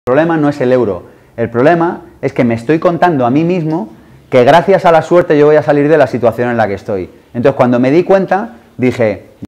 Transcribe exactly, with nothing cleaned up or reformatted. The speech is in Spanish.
El problema no es el euro, el problema es que me estoy contando a mí mismo que gracias a la suerte yo voy a salir de la situación en la que estoy. Entonces, cuando me di cuenta, dije,